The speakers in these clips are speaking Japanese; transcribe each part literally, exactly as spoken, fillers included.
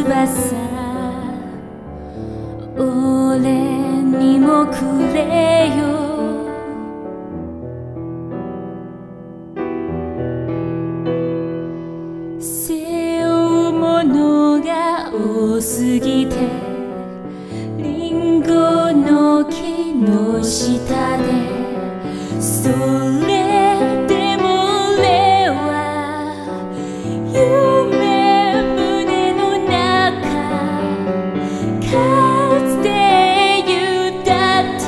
翼俺にもくれよ背負うものが多すぎてリンゴの木の下でそれでも俺は夢胸の中かつて言った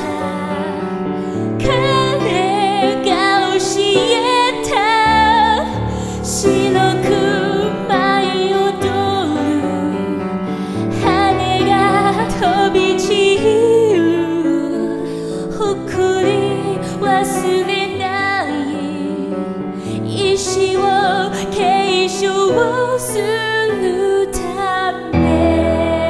彼が教えた白く舞い踊る羽が飛び散る誇り忘れない意志を継承するため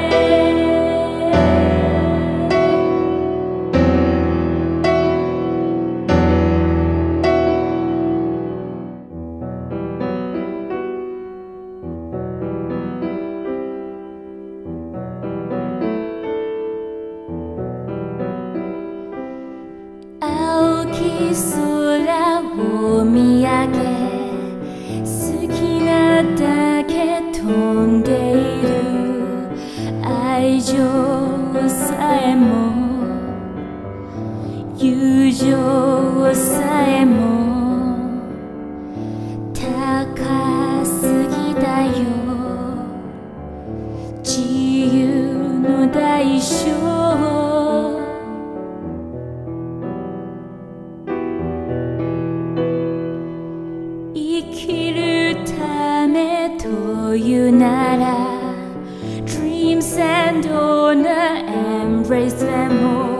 青き空を見上げ好きなだけ飛んでいる愛情さえも友情さえも高すぎだよ自由の代償生きるためというなら Dreams and honor embrace them all